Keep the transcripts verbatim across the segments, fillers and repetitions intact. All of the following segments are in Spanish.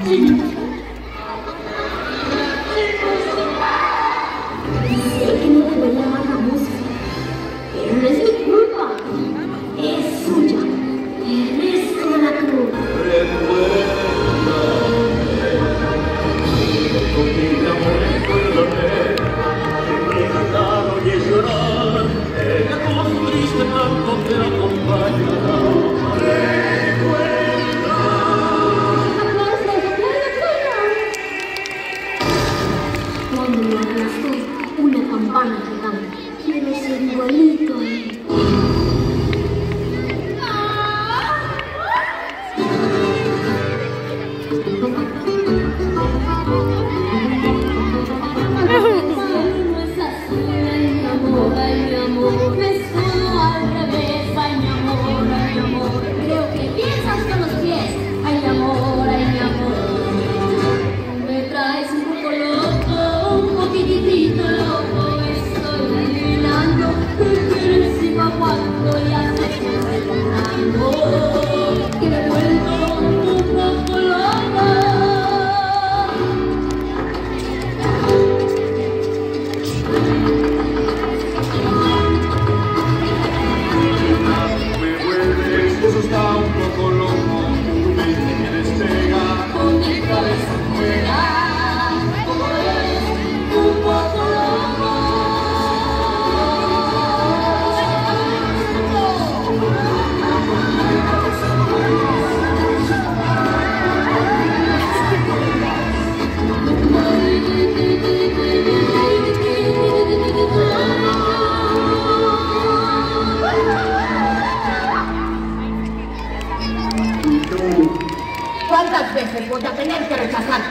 ¿Cuántas veces voy a tener que rechazarte?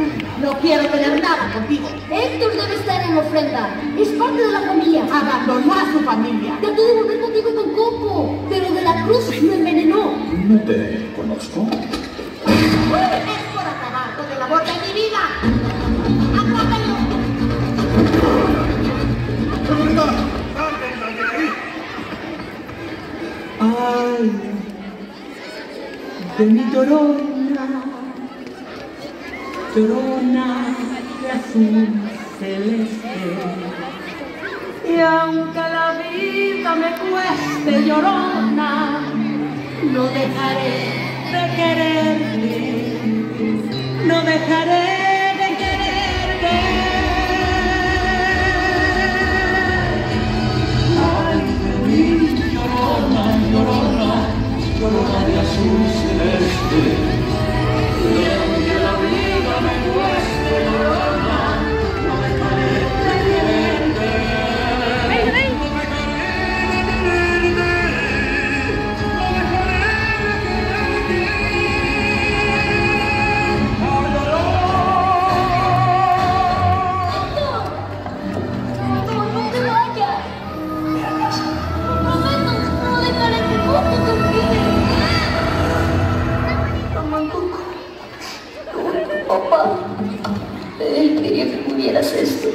No quiero tener nada contigo. Héctor debe estar en ofrenda. Es parte de la familia. Abandonó a su familia. Traté de volver contigo y con Coco, pero de la Cruz lo envenenó. No te conozco. Es por acabar con el amor de mi vida. ¡Atrápalo! Ay, de mi Llorona, Llorona de azul celeste. Y aunque la vida me cueste, Llorona, no dejaré de quererte, no dejaré de quererte. Ay, de mi Llorona, Llorona, Llorona de azul celeste. Y aunque la vida me cueste, Llorona, no dejaré de quererte. No dejaré de quererte. No dejaré de quererte. Ay, No, no te vayas. Prometo, no dejaré que Coco te olvide. Mamá, Coco. Papá, él quería que tuvieras esto.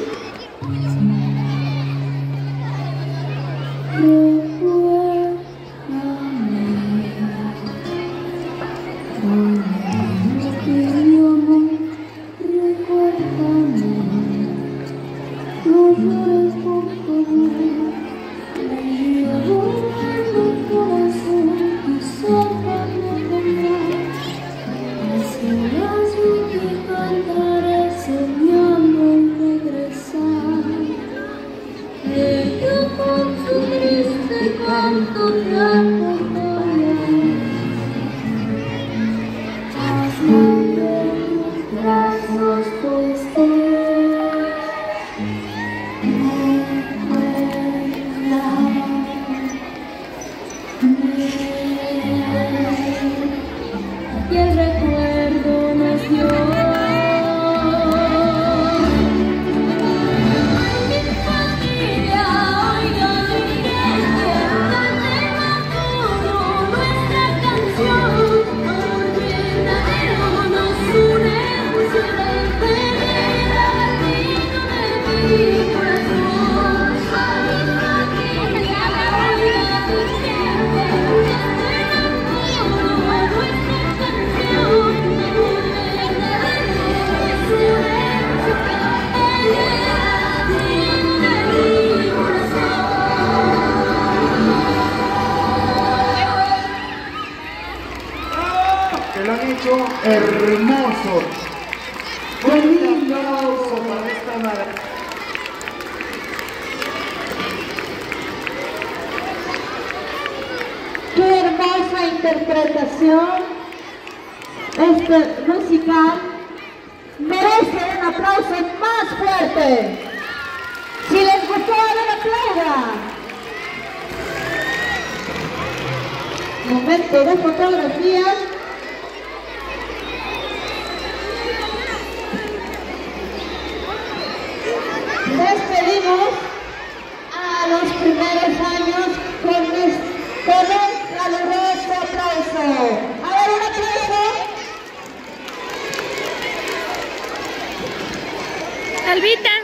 Y el recuerdo nació. Mi familia, oigan bien, cantemos todo nuestra canción. Amor verdadero nos une, fusiona el peligro, latino de mi corazón. A mi familia, oigan bien, cantemos todo nuestra canción. que lo han hecho hermoso. Un aplauso para esta maravilla. Qué hermosa interpretación este musical. Merece un aplauso más fuerte. Si les gustó, a ver, aplaudan. Momento de fotografías. Despedimos a los primeros años con, mis, con un caluroso aplauso. A ver, un aplauso. Albita.